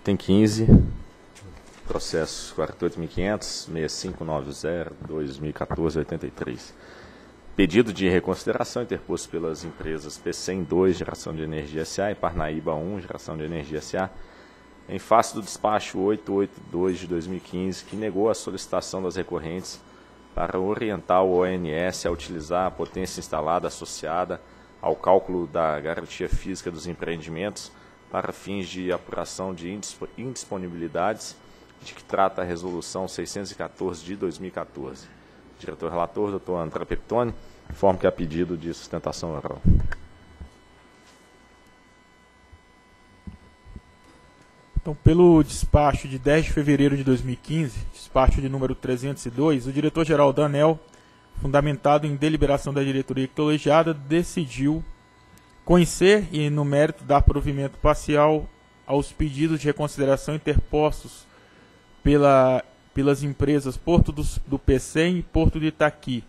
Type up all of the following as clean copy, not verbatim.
Item 15, processo 48.500.6590.2014.83. Pedido de reconsideração interposto pelas empresas PCEM 2, Geração de Energia S.A. e Parnaíba 1, Geração de Energia S.A., em face do despacho 882 de 2015, que negou a solicitação das recorrentes para orientar o ONS a utilizar a potência instalada associada ao cálculo da garantia física dos empreendimentos para fins de apuração de indisponibilidades, de que trata a Resolução 614 de 2014. Diretor-relator, doutor André Peptoni, informo que há pedido de sustentação oral. Então, pelo despacho de 10 de fevereiro de 2015, despacho de número 302, o diretor-geral da ANEEL, fundamentado em deliberação da diretoria colegiada, decidiu conhecer e, no mérito, dar provimento parcial aos pedidos de reconsideração interpostos pelas empresas Porto do PCEM e Porto do Itaqui.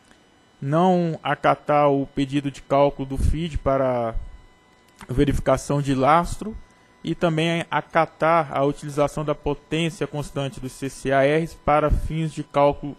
Não acatar o pedido de cálculo do FID para verificação de lastro e também acatar a utilização da potência constante dos CCARs para fins de cálculo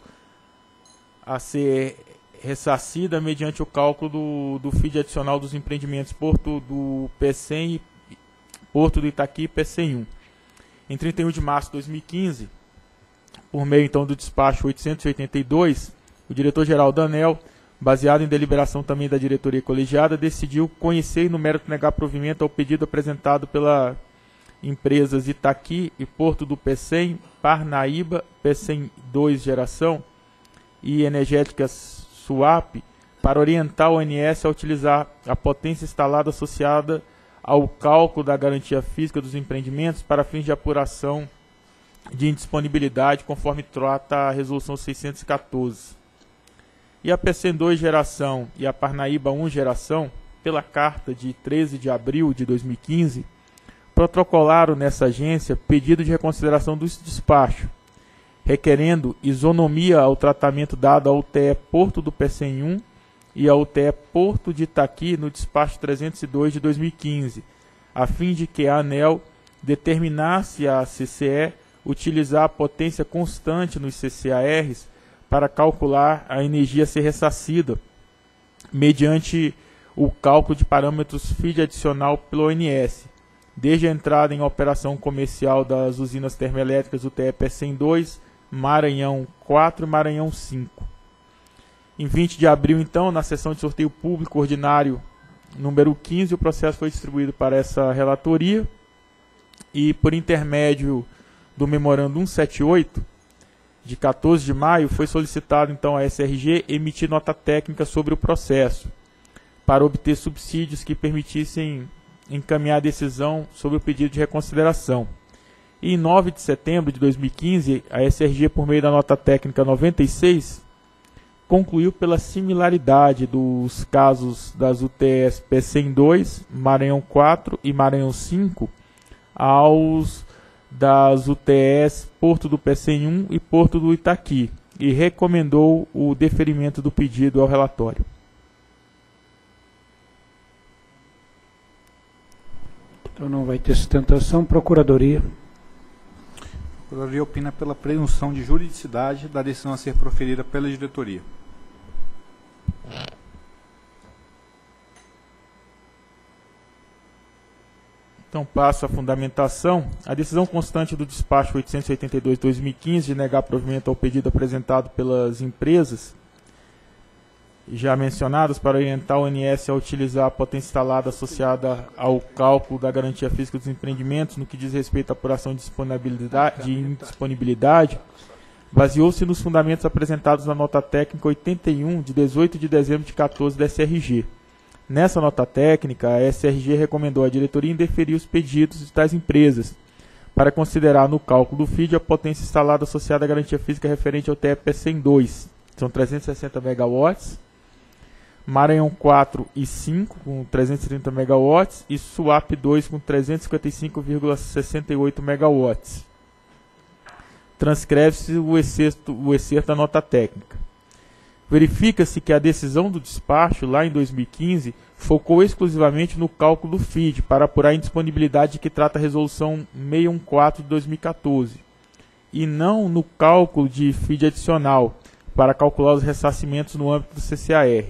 a ser ressarcida mediante o cálculo do FID adicional dos empreendimentos Porto do PCEM e Porto do Itaqui e PCEM 1. Em 31 de março de 2015, por meio então do despacho 882, o diretor-geral da ANEEL, baseado em deliberação também da diretoria colegiada, decidiu conhecer e no mérito negar provimento ao pedido apresentado pela empresas Itaqui e Porto do PCEM, Parnaíba, PCEM 2 Geração e Energéticas SUAP, para orientar o ONS a utilizar a potência instalada associada ao cálculo da garantia física dos empreendimentos para fins de apuração de indisponibilidade, conforme trata a Resolução 614. E a PCEM 2 Geração e a Parnaíba 1 Geração, pela carta de 13 de abril de 2015, protocolaram nessa agência pedido de reconsideração do despacho, requerendo isonomia ao tratamento dado ao UTE Porto do PCEM 1 e ao UTE Porto de Itaqui no despacho 302 de 2015, a fim de que a ANEEL determinasse a CCE utilizar a potência constante nos CCARs para calcular a energia a ser ressarcida, mediante o cálculo de parâmetros FID adicional pelo ONS, desde a entrada em operação comercial das usinas termoelétricas UTE PCEM 2, Maranhão 4 e Maranhão 5. Em 20 de abril, então, na sessão de sorteio público ordinário número 15, o processo foi distribuído para essa relatoria e, por intermédio do memorando 178, de 14 de maio, foi solicitado então à SRG emitir nota técnica sobre o processo, para obter subsídios que permitissem encaminhar a decisão sobre o pedido de reconsideração. E em 9 de setembro de 2015, a SRG, por meio da nota técnica 96, concluiu pela similaridade dos casos das UTS PCEM 2, Maranhão 4 e Maranhão 5 aos das UTS Porto do PCEM 1 e Porto do Itaqui, e recomendou o deferimento do pedido ao relatório. Então não vai ter sustentação. Procuradoria. A Procuradoria opina pela presunção de juridicidade da decisão a ser proferida pela diretoria. Então passo a fundamentação. A decisão constante do despacho 882/2015 de negar provimento ao pedido apresentado pelas empresas já mencionadas para orientar o ONS a utilizar a potência instalada associada ao cálculo da garantia física dos empreendimentos no que diz respeito à apuração de indisponibilidade, baseou-se nos fundamentos apresentados na nota técnica 81 de 18 de dezembro de 14 da SRG. Nessa nota técnica, a SRG recomendou à diretoria indeferir os pedidos de tais empresas para considerar no cálculo do FID a potência instalada associada à garantia física referente ao TE PCEM 2, são 360 MW, Maranhão 4 e 5 com 330 MW e SUAP 2 com 355,68 MW. Transcreve-se o excerto da nota técnica. verifica-se que a decisão do despacho, lá em 2015, focou exclusivamente no cálculo do FID, para apurar a indisponibilidade que trata a Resolução 614 de 2014, e não no cálculo de FID adicional, para calcular os ressarcimentos no âmbito do CCAR.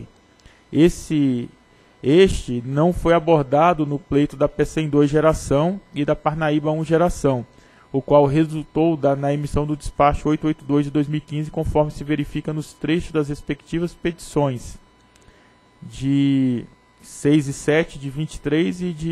Este não foi abordado no pleito da PCEM 2 geração e da Parnaíba 1 geração, o qual resultou na emissão do despacho 882 de 2015, conforme se verifica nos trechos das respectivas petições de 6 e 7 de 23 e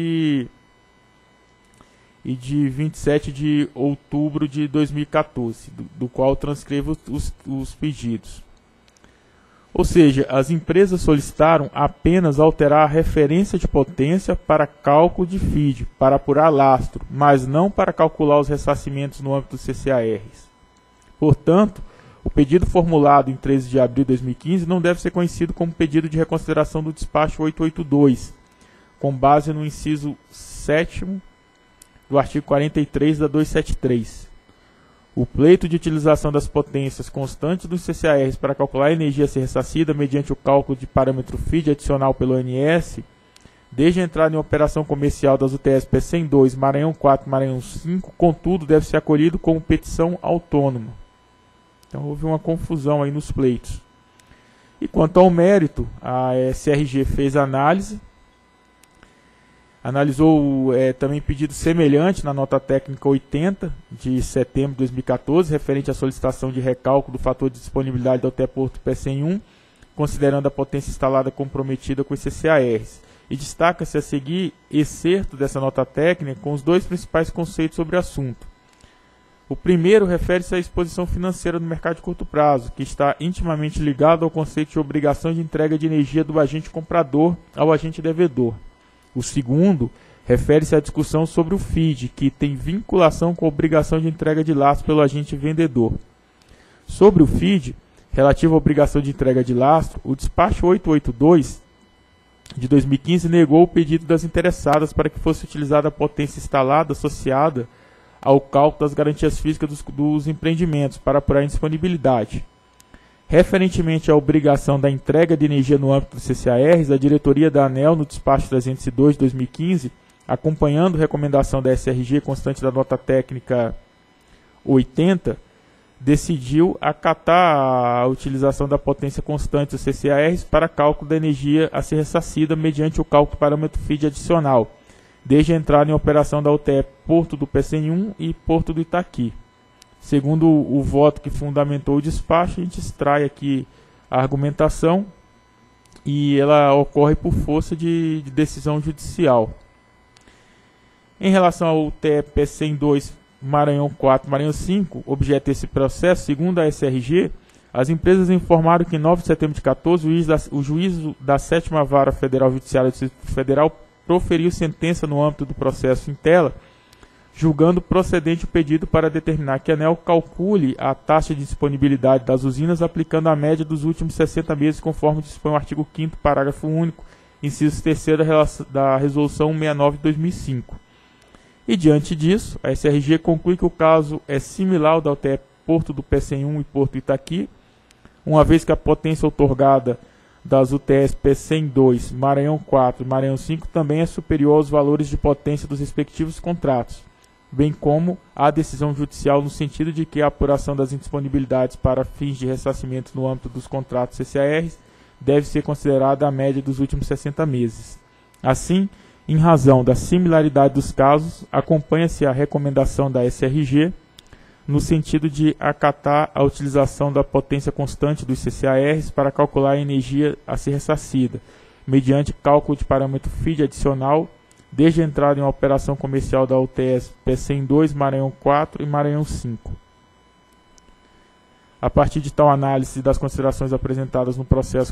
de 27 de outubro de 2014, do qual transcrevo os pedidos. Ou seja, as empresas solicitaram apenas alterar a referência de potência para cálculo de FID, para apurar lastro, mas não para calcular os ressarcimentos no âmbito dos CCARs. Portanto, o pedido formulado em 13 de abril de 2015 não deve ser conhecido como pedido de reconsideração do despacho 882, com base no inciso 7º do artigo 43 da 273. O pleito de utilização das potências constantes dos CCARs para calcular a energia a ser ressarcida mediante o cálculo de parâmetro FID adicional pelo ONS, desde a entrada em operação comercial das UTS PCEM 2, Maranhão 4 e Maranhão 5, contudo, deve ser acolhido como petição autônoma. Então houve uma confusão aí nos pleitos. E quanto ao mérito, a SRG fez análise, analisou também pedido semelhante na nota técnica 80 de setembro de 2014, referente à solicitação de recálculo do fator de disponibilidade da UTE Porto PCEM 1, considerando a potência instalada comprometida com os CCARs. E destaca-se a seguir excerto dessa nota técnica com os dois principais conceitos sobre o assunto. O primeiro refere-se à exposição financeira no mercado de curto prazo, que está intimamente ligado ao conceito de obrigação de entrega de energia do agente comprador ao agente devedor. O segundo refere-se à discussão sobre o FID, que tem vinculação com a obrigação de entrega de lastro pelo agente vendedor. Sobre o FID, relativo à obrigação de entrega de lastro, o despacho 882 de 2015 negou o pedido das interessadas para que fosse utilizada a potência instalada associada ao cálculo das garantias físicas dos empreendimentos para apurar a indisponibilidade. Referentemente à obrigação da entrega de energia no âmbito dos CCARs, a diretoria da ANEEL, no despacho 302 de 2015, acompanhando a recomendação da SRG constante da nota técnica 80, decidiu acatar a utilização da potência constante dos CCARs para cálculo da energia a ser ressarcida mediante o cálculo do parâmetro FID adicional, desde a entrada em operação da UTE Porto do PCEM 1 e Porto do Itaqui. Segundo o voto que fundamentou o despacho, a gente extrai aqui a argumentação e ela ocorre por força de decisão judicial. Em relação ao UTE PCEM 2, Maranhão 4 e Maranhão 5, objeto desse processo, segundo a SRG, as empresas informaram que em 9 de setembro de 2014, o juízo da 7ª Vara Federal Judiciária do Distrito Federal proferiu sentença no âmbito do processo em tela, julgando procedente o pedido para determinar que a ANEEL calcule a taxa de disponibilidade das usinas aplicando a média dos últimos 60 meses, conforme dispõe o artigo 5º, parágrafo único, inciso 3º da Resolução 169 de 2005. E diante disso, a SRG conclui que o caso é similar ao da UTE Porto do PCEM 1 e Porto Itaqui, uma vez que a potência outorgada das UTS PCEM 2, Maranhão 4 e Maranhão 5 também é superior aos valores de potência dos respectivos contratos, bem como a decisão judicial no sentido de que a apuração das indisponibilidades para fins de ressarcimento no âmbito dos contratos CCARs deve ser considerada a média dos últimos 60 meses. Assim, em razão da similaridade dos casos, acompanha-se a recomendação da SRG no sentido de acatar a utilização da potência constante dos CCARs para calcular a energia a ser ressarcida, mediante cálculo de parâmetro FID adicional, desde a entrada em uma operação comercial da UTS PCEM 2, Maranhão 4 e Maranhão 5. A partir de tal análise das considerações apresentadas no processo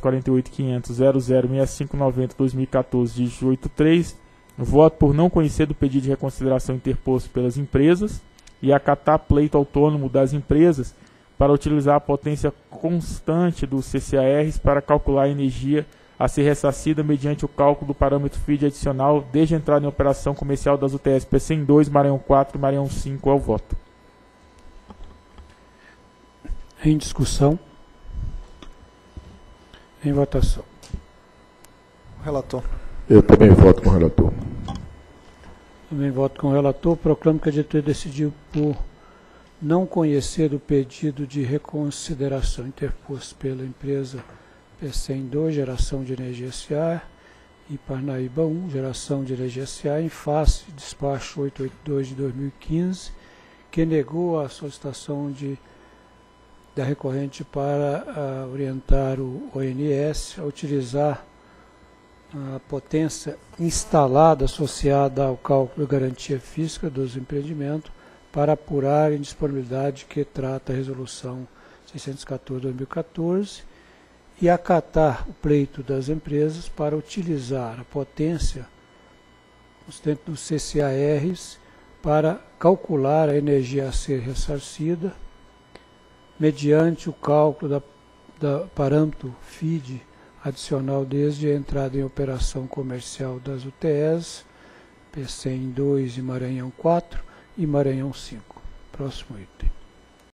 48.500.006590-2014 de 83, voto por não conhecer do pedido de reconsideração interposto pelas empresas e acatar pleito autônomo das empresas para utilizar a potência constante dos CCARs para calcular a energia a ser ressarcida mediante o cálculo do parâmetro FID adicional desde a entrada em operação comercial das UTS PCEM 2, Maranhão 4 e Maranhão 5. Ao voto. Em discussão. Em votação. Relator. Eu também voto com o relator. Também voto com o relator. Proclamo que a diretoria decidiu por não conhecer o pedido de reconsideração interposto pela empresa PCEM 2, Geração de Energia S.A. e Parnaíba 1, Geração de Energia S.A., em face do despacho 882 de 2015, que negou a solicitação da recorrente para orientar o ONS a utilizar a potência instalada associada ao cálculo de garantia física dos empreendimentos para apurar a indisponibilidade que trata a Resolução 614/2014 e acatar o pleito das empresas para utilizar a potência dos CCARs para calcular a energia a ser ressarcida mediante o cálculo da parâmetro FID adicional desde a entrada em operação comercial das UTEs, PCEM 2 e Maranhão 4 e Maranhão 5. Próximo item.